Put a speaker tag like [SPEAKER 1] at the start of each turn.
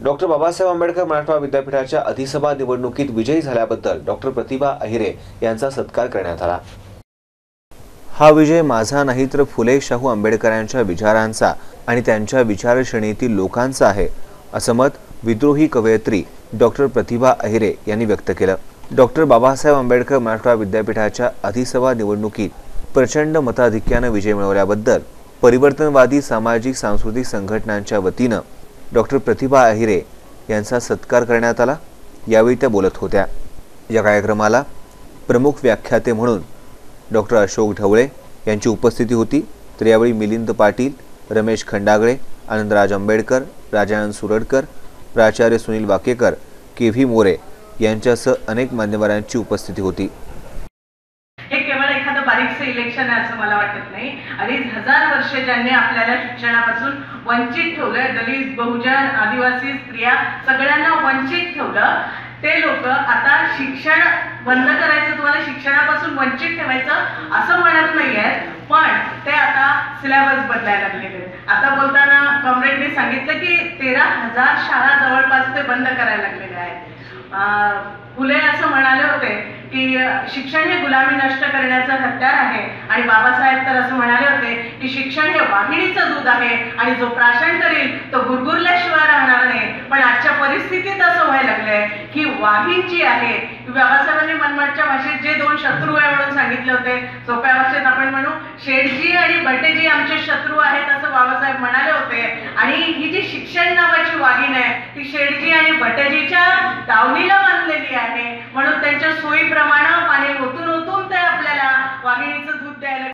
[SPEAKER 1] Doctor Babasaheb Ambedkar Marathwada विद्यापीठाच्या अधिसभा निवडणुकीत विजयी झाल्याबद्दल डॉक्टर प्रतिभा अहिरे यांचा सत्कार करण्यात आला। हा विजय माझा नाही तर फुले शाहू आंबेडकरांच्या विचारांचा आणि त्यांच्या विचारश्रेणीतील लोकांचा आहे, असं मत विद्रोही कवयित्री डॉक्टर प्रतिभा अहिरे यांनी व्यक्त केलं। डॉक्टर बाबासाहेब आंबेडकर मराठवाडा विद्यापीठाच्या अधिसभा निवडणुकीत प्रचंड मताधिक्याने विजय मिळवल्याबद्दल परिवर्तनवादी सामाजिक सांस्कृतिक संघटनांच्या वतीनं डॉक्टर प्रतिभा अहिरे यांचा सत्कार करण्यात आला। यावेळी त्या बोलत होत्या। या कार्यक्रमाला प्रमुख व्याख्याते म्हणून डॉक्टर अशोक ढवळे यांची उपस्थिती होती, तर यावेळी मिलिंद पाटील, रमेश खंडागळे, आनंदराज आंबेडकर, राजानंद सुरडकर, प्राचार्य सुनील वाकेकर, के.व्ही. मोरे यांच्यासह अनेक मान्यवरांची उपस्थिती होती।
[SPEAKER 2] हे केवळ एखादं बारीकसं इलेक्शन आहे असं मला वाटत नाही। 2,500 वर्षे ज्यांनी आपल्याला शिक्षणापासून वंचित ठेवलं, दलित, बहुजन, आदिवासी, स्त्रिया सगळ्यांना वंचित ठेवलं, ते लोक आता शिक्षण बंद करायचं, तुम्हाला शिक्षणापासून वंचित ठेवायचं असं म्हणत नाहीयेत, पण ते आता सिलेबस बदलायला लागलेले। आता बोलताना कॉम्रेडने सांगितलं की 13,000 शाळा जवळपास ते बंद करायला लागलेले आहेत। फुले असं म्हणाले होते की शिक्षण हे गुलामी नष्ट करण्याचं हत्यार आहे, आणि बाबासाहेब तर असं म्हणाले होते की शिक्षण हे वाघिणीचं दूध आहे आणि जो प्राशन करेल तो गुरगुरल्याशिवाय राहणार नाही। पण आजच्या परिस्थितीत असं व्हायला लागलंय की वाघीण जी आहे, बाबासाहेबांनी मनमाडच्या भाषेत जे 2 शत्रू आहे म्हणून सांगितले होते, सोप्या भाषेत आपण म्हणू शेठजी आणि बटेजी आमचे शत्रू आहेत असं बाबासाहेब म्हणाले होते। आणि ही जी शिक्षण नावाची वाघीण आहे ती शेठजी आणि बटेजीच्या दावणीला बांधलेली आहे, म्हणून त्यांच्या सोयीप्रमाणे पाणी ओतून ओतून ते आपल्याला वाघिणीचं दूध द्यायला